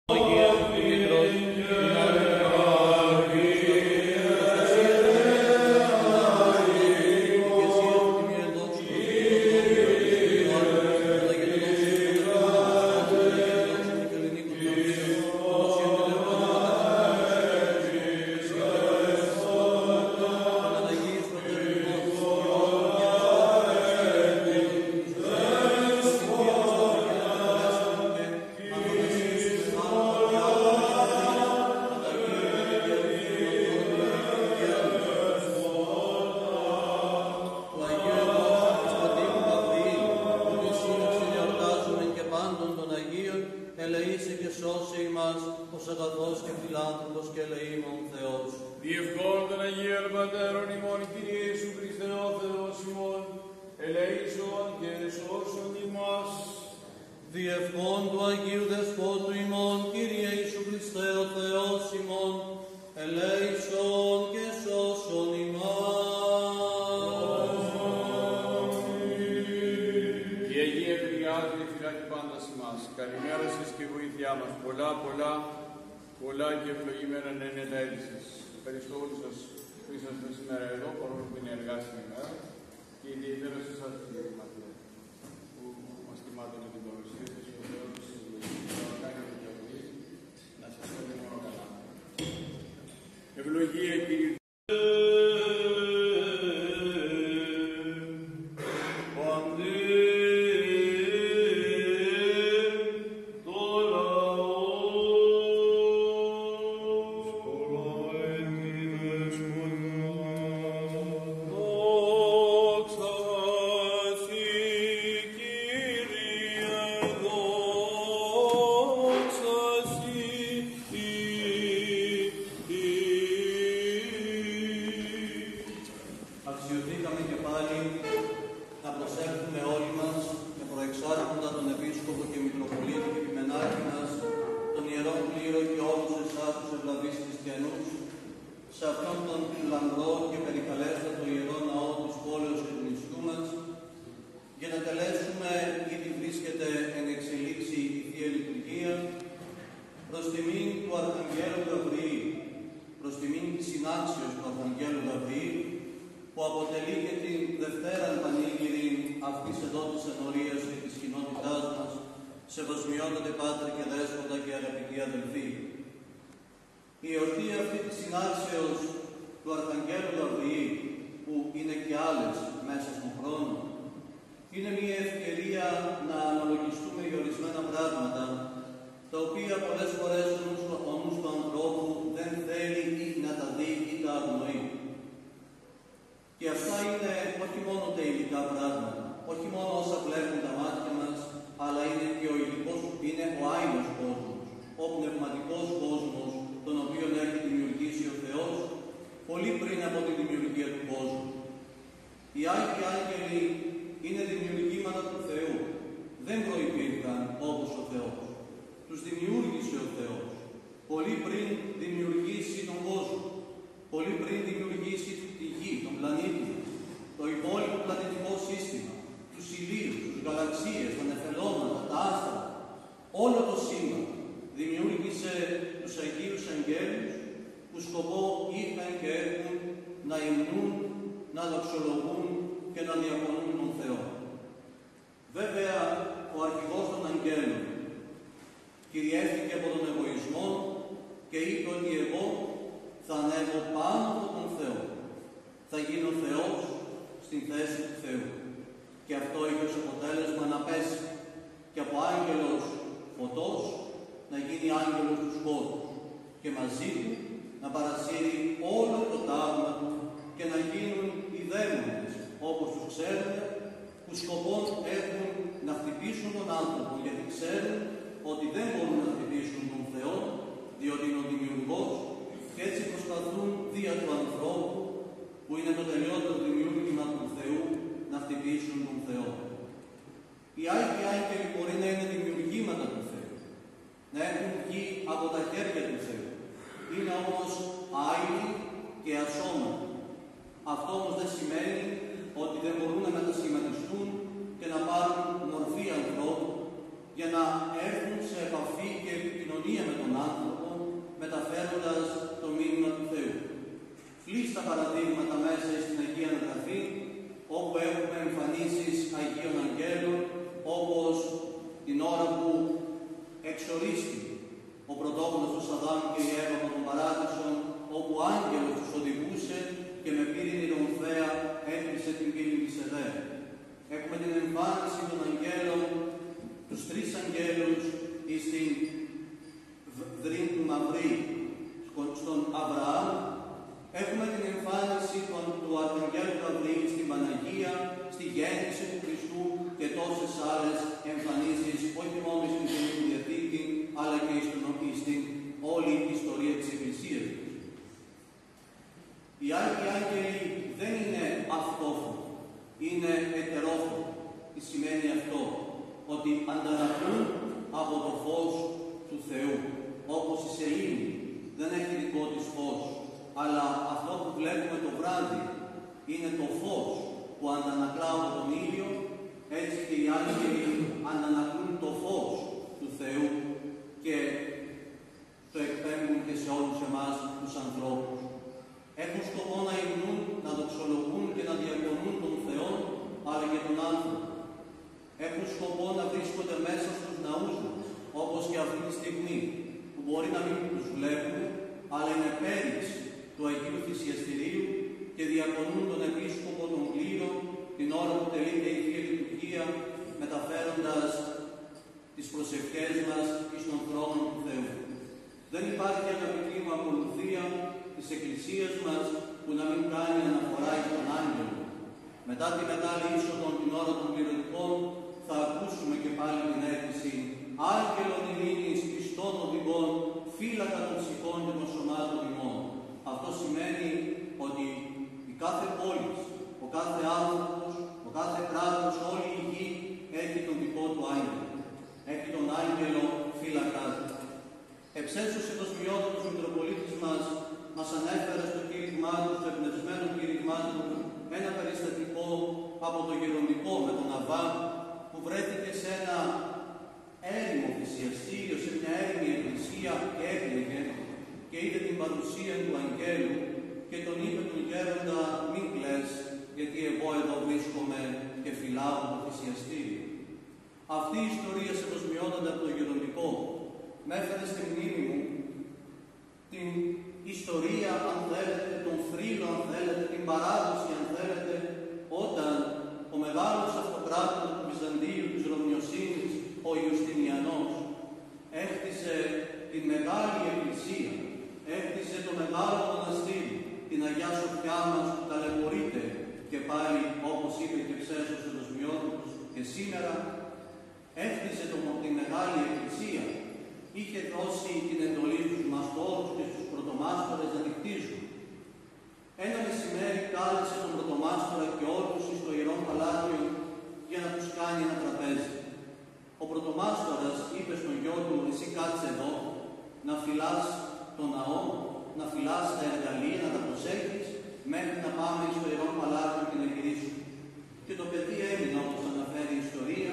ότι δεν μπορούν να μετασχηματιστούν και να πάρουν μορφή ανθρώπου, για να έρθουν σε επαφή και επικοινωνία με τον άνθρωπο, μεταφέροντας το μήνυμα του Θεού. Πλήστα παραδείγματα μέσα στην Αγία Γραφή, όπου έχουμε εμφανίσεις Αγίων Αγγέλων, όπως την ώρα που εξορίστη ο πρωτόγονος Αδάμ και η Εύα από τον Παράδεισο, όπου ο άγγελος τους οδηγούσε και με πύρινη ρομφαία έκλεισε την πύλη της Εδέμ. Έχουμε την εμφάνιση των αγγέλων, τους τρεις αγγέλους στην Βρύν του Μαυρή, στον Αβραάμ. Έχουμε την εμφάνιση του Αρχαγγέλου Γαβριήλ στην Παναγία, στη γέννηση του Χριστού και τόσες άλλες εμφανίσεις, όχι μόνο στην Καινή Διαθήκη, αλλά και στην όλη ιστορία της Εκκλησίας. Οι Άγιοι Άγγελοι δεν είναι αυτόφωνοι, είναι ετερόφωνοι. Τι σημαίνει αυτό? Ότι αντανακλούν από το φως του Θεού. Όπως η σελήνη δεν έχει δικό της φως, αλλά αυτό που βλέπουμε το βράδυ είναι το φως που αντανακλά από τον ήλιο, έτσι και οι άγγελοι αντανακλούν το φως του Θεού και το εκπέμπουν και σε όλους εμάς τους ανθρώπους. Έχουν σκοπό να υμνούν, να δοξολογούν και να διακονούν τον Θεό, αλλά και τον άνθρωπο. Έχουν σκοπό να βρίσκονται μέσα στους ναούς μας, όπως και αυτή τη στιγμή, που μπορεί να μην τους βλέπουμε, αλλά είναι πέριξη του Αγίου Θυσιαστηρίου και διακονούν τον Επίσκοπο, τον κλήρο, την ώρα που τελείται η Θεία Λειτουργία, μεταφέροντας τις προσευχές μας εις τον θρόνο του Θεού. Δεν υπάρχει, αγαπητοί μου, ακολουθία της Εκκλησίας μας που να μην κάνει αναφορά εις τον άγγελο. Μετά τη Μεγάλη Είσοδο, την ώρα των κληρωτικών, θα ακούσουμε και πάλι την αίτηση «Άγγελον ειρήνης πιστών οδηγών, φύλακα των ψυχών και των σωμάτων ημών». Αυτό σημαίνει ότι η κάθε πόλη, ο κάθε άνθρωπος, ο κάθε κράτος, όλη η γη έχει τον δικό του άγγελο. Έχει τον άγγελο φύλακα του. Εψέσως εκοσμιότατος Μητροπολίτης μας ανέφερε στο κήρυγμά του, στο εμπνευσμένο κήρυγμά του, ένα περιστατικό από το Γεροντικό με τον Αβά, που βρέθηκε σε ένα έρημο θυσιαστήριο, σε μια έρημη εκκλησία και έκλαιγε και είδε την παρουσία του αγγέλου και τον είπε τον γέροντα «Μην κλαις, γιατί εγώ εδώ βρίσκομαι και φυλάω το θυσιαστήριο». Αυτή η ιστορία σε κοσμιότατα από το Γεροντικό με έφερε στη μνήμη μου την ιστορία, αν θέλετε, τον θρύλο, αν θέλετε, την παράδοση, αν θέλετε, όταν ο μεγάλος αυτοκράτορας του Βυζαντίου, της Ρωμιοσύνης, ο Ιουστινιανός, έχτισε την μεγάλη εκκλησία, έχτισε το μεγάλο μοναστήρι, την Αγιά Σοφιά μας που ταλαιπωρείται και πάλι, όπως είπε και Ψέσος ο Δοσμιότατος, και σήμερα, έχτισε την μεγάλη εκκλησία. Είχε δώσει την εντολή στους μαστόρους και στους πρωτομάστορες να τη χτίζουν. Ένα μεσημέρι κάλεσε τον πρωτομάστορα και όλους στο Ιερό Παλάτιο για να τους κάνει ένα τραπέζι. Ο πρωτομάστορας είπε στον γιο του «Εσύ κάτσε εδώ, να φυλάς τον ναό, να φυλάς τα εργαλεία, να τα προσέχεις, μέχρι να πάμε στο Ιερό Παλάτιο και να γυρίσουμε». Και το παιδί έμεινε, όπως αναφέρει η ιστορία,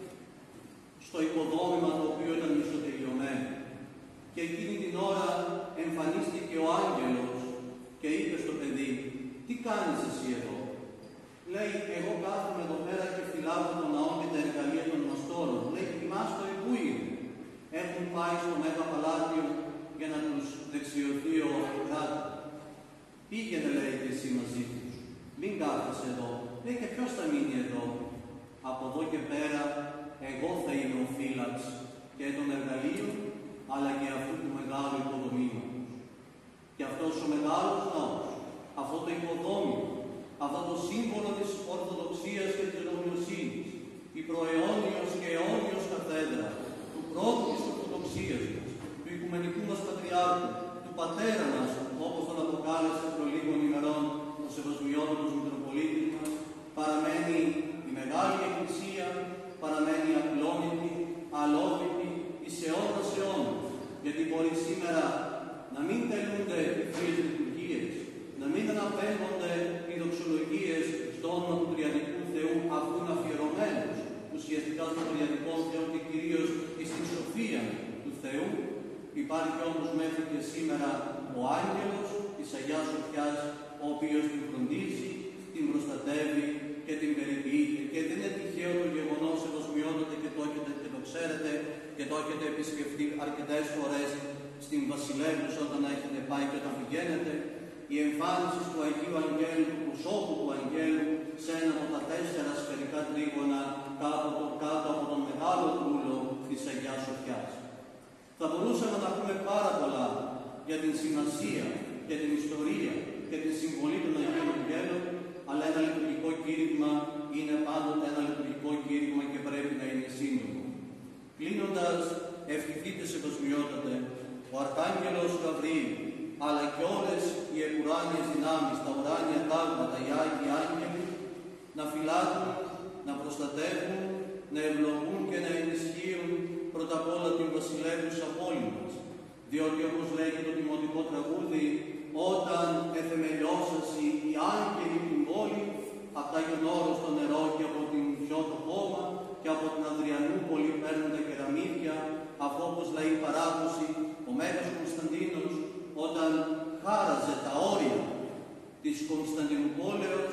στο οικοδόμημα το οποίο ήταν μισοτελειωμένο. Και εκείνη την ώρα εμφανίστηκε ο άγγελος και είπε στο παιδί «Τι κάνεις εσύ εδώ?» Λέει «Εγώ κάθομαι εδώ πέρα και φυλάω τον ναό και τα εργαλεία των μαστόρων». Λέει «Οι μάστοροι πού είναι?» «Έχουν πάει στο Μέγα Παλάτιο για να τους δεξιωθεί ο αυτοκράτορας». «Πήγαινε», λέει, «και εσύ μαζί τους. Μην κάθεσαι εδώ». Λέει «Και ποιος θα μείνει εδώ?» «Από εδώ και πέρα εγώ θα είμαι ο φύλαξ και των εργαλείων, αλλά και αυτού του μεγάλου οικοδομήματος». Και αυτός ο μεγάλος ναός, αυτό το οικοδόμημα, αυτό το σύμβολο της Ορθοδοξίας και της Ρωμιοσύνης, η προαιώνιος και αιώνιος καθέδρα του πρώτου της Ορθοδοξίας μας, του Οικουμενικού μας Πατριάρχου, του Πατέρα μας, όπως τον αποκάλεσε προ λίγων ημερών ο Σεβασμιότατος Μητροπολίτης μας, παραμένει η Μεγάλη Εκκλησία, παραμένει απλόνητη, αλόβητη, εις αιώνας αιώνας. Γιατί μπορεί σήμερα να μην τελούνται οι Θείες Λειτουργίες, να μην αναπέμπονται οι δοξολογίες στο όνομα του Τριαδικού Θεού, αφού είναι αφιερωμένους ουσιαστικά στον Τριαδικό Θεό και κυρίως Υπάρχει όμως μέχρι και σήμερα ο άγγελος της Αγιάς Σοφιάς, ο οποίος την φροντίζει, την προστατεύει και την περιποιείται. Και δεν είναι τυχαίο το γεγονός, εδοσμιότατε, και το έχετε και το ξέρετε και το έχετε επισκεφτεί αρκετές φορές στην Βασιλεύουσα όταν έχετε πάει και όταν πηγαίνετε, η εμφάνιση του Αγίου Αγγέλου, του προσώπου του Αγγέλου, σε ένα από τα 4 σφαιρικά τρίγωνα κάτω από τον μεγάλο τούλο της Αγιάς Σοφιάς. Θα μπορούσαμε να πούμε πάρα πολλά για την σημασία και την ιστορία και την συμβολή των Αγίων Αγγέλων, αλλά ένα λειτουργικό κήρυγμα είναι πάντοτε ένα λειτουργικό κήρυγμα και πρέπει να είναι σύντομο. Κλείνοντας, ευχηθείτε σε κοσμιότατε, ο Αρχάγγελος Γαβριήλ, αλλά και όλες οι επουράνιες δυνάμεις, τα ουράνια τάγματα, οι Άγιοι Άγγελοι, να φυλάτουν, να προστατεύουν, να ευλογούν και να ενισχύουν πρώτα απ' όλα την βασιλεύουσα πόλη μας. Διότι, όπως λέγει το δημοτικό τραγούδι, όταν εθεμελιώσασι οι άγγελοι την πόλη, απ' τα Ιωνόρο στο νερό και από την Πιώτο χώμα και από την Αδριανούπολη παίρνουν τα κεραμίδια, αφού όπως λέει η παράδοση, ο Μέγας Κωνσταντίνος, όταν χάραζε τα όρια της Κωνσταντινούπολεως,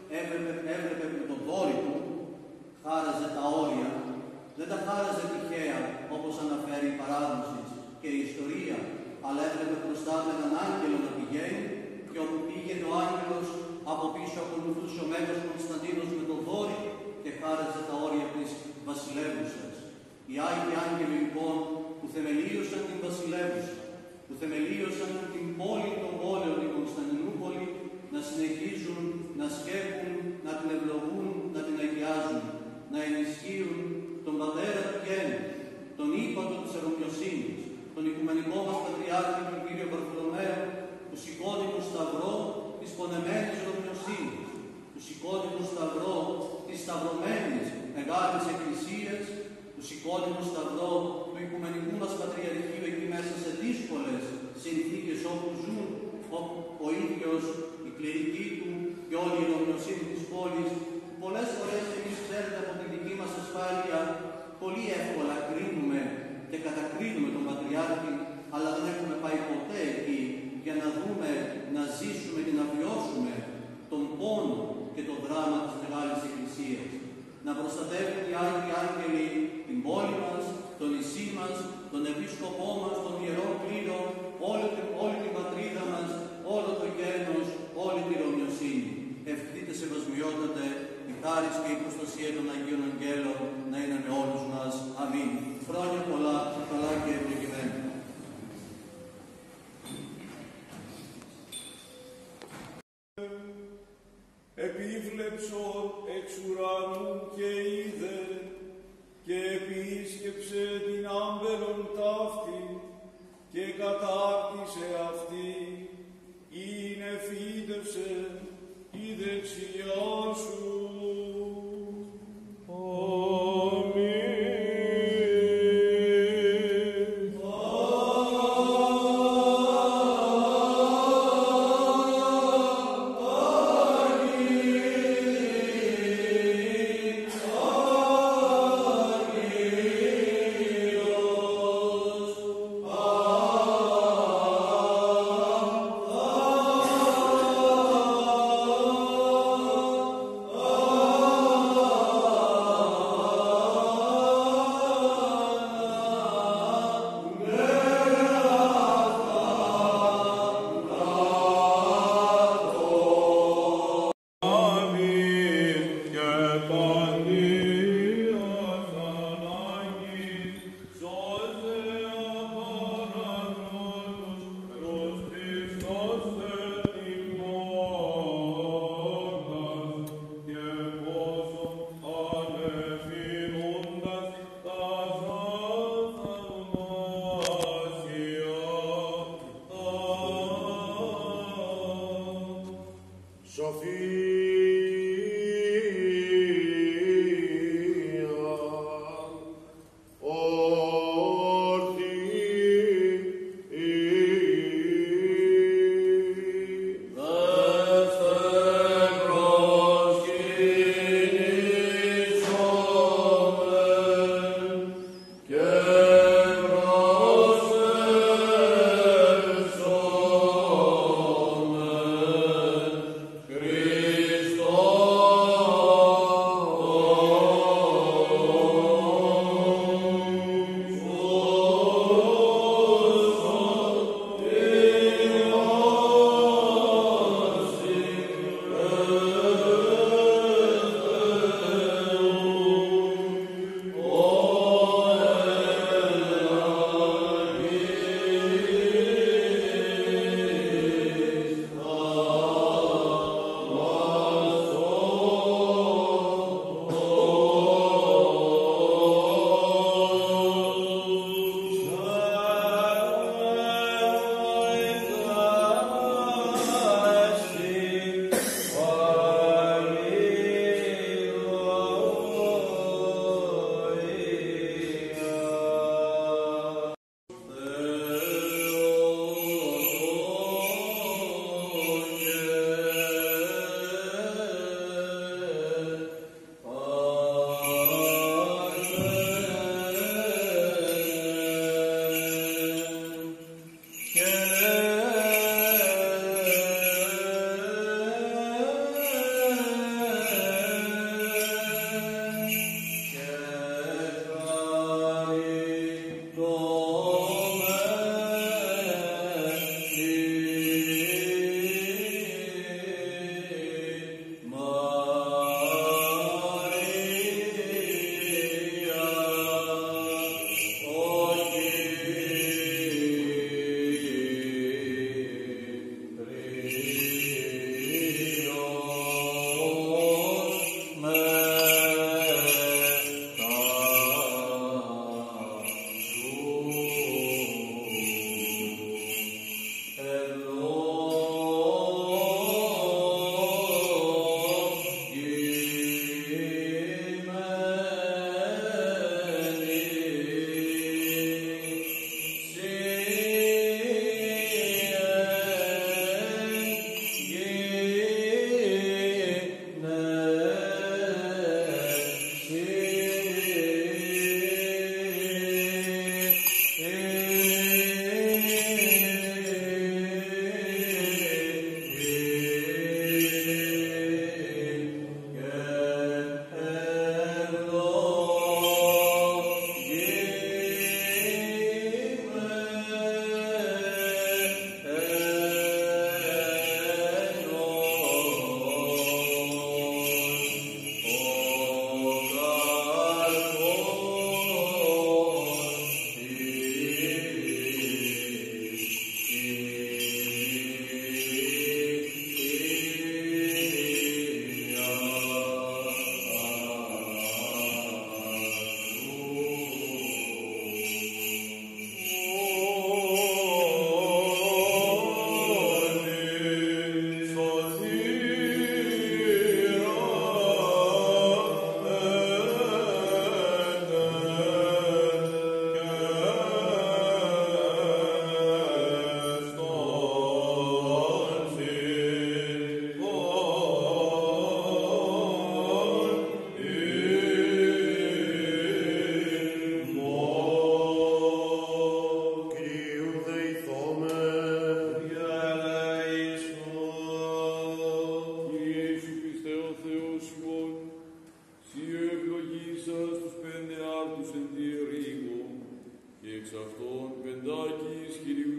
έβλεπε με το δόρυ του, χάραζε τα όρια, δεν τα χάραζε τυχαία, όπως αναφέρει η παράδοση και η ιστορία, αλλά έβλεπε μπροστά με έναν άγγελο να πηγαίνει, και όπου πήγαινε ο άγγελος, από πίσω ακολουθούσε ο Μέγας Κωνσταντίνος με το δόρυ και χάραζε τα όρια της βασιλεύουσας. Οι Άγιοι Άγγελοι λοιπόν που θεμελίωσαν την βασιλεύουσα, που θεμελίωσαν την πόλη των πόλεων, την Κωνσταντινούπολη, να συνεχίζουν να σκέπουν, να την ευλογούν, να την αγιάζουν, να ενισχύουν τον πατέρα του γένους, τον ύπατο της ερωμιοσύνης, τον οικουμενικό μας Πατριάρχη, τον Κύριο Βαρθολομαίο, που σηκώνει το σταυρό της πονεμένης ερωμιοσύνης, που σηκώνει το σταυρό της σταυρωμένης μεγάλης Εκκλησίας, που σηκώνει το σταυρό του οικουμενικού μας Πατριαρχείου εκεί μέσα σε δύσκολες συνθήκες όπου ζουν ο ίδιος, η κληρική του και όλη η ερωμιοσύνη της πόλης, που πολλές φορές εμείς, ξέρετε, από τη δική μας ασφάλεια πολύ εύκολα κρίνουμε και κατακρίνουμε τον Πατριάρχη, αλλά δεν έχουμε πάει ποτέ εκεί για να δούμε, να ζήσουμε και να βιώσουμε τον πόνο και το δράμα της Μεγάλης Εκκλησίας. Να προστατεύουν οι Άγιοι Άγγελοι την πόλη μας, το νησί μας, τον Επίσκοπό μας, τον Ιερό Κλήρο, όλη την πατρίδα μας, όλο το γένος, όλη τη Ρωμιοσύνη. Ευχηθείτε σεβασμιότατε, η χάρις και η προστασία των Αγίων Αγγέλων να είναι με όλους μας. Αμήν. Χρόνια πολλά, καλά και ευλογημένα. Επίβλεψον εξ ουρανού και είδε και επίσκεψε την άμπελον ταύτη και κατάρτισε αυτή, είναι φύτευσε η δεξιά σου.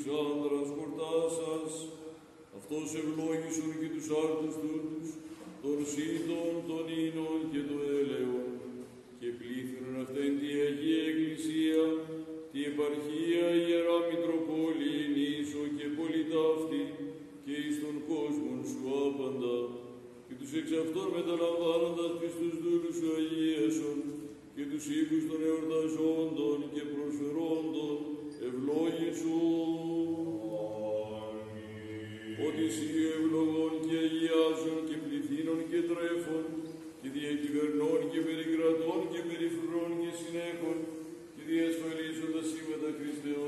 Αλεξάνδρας Χορτάσας, αυτός ευλόγησον και τους άρτους τούτους, των σύντων, των ίνων και των έλεων, και πλήθυνον αυτήν τη Αγία Εκκλησία, τη επαρχία Ιερά Μητροπόλη, νήσο και πολιτάφτη, και εις τον κόσμον σου άπαντα, και τους εξ αυτών μεταλαμβάνοντας πεις τους δούλους σου αγίασον, και τους οίκους των εορταζόντων και προσφερόντων ευλόγησον. Ότι σύ ευλογών και αγιάζων και πληθύνων και τρέφων, και διακυβερνών και περικρατών και περιφρουρών και συνέχων, και διασφαλίζοντας σύμβατα Χριστεών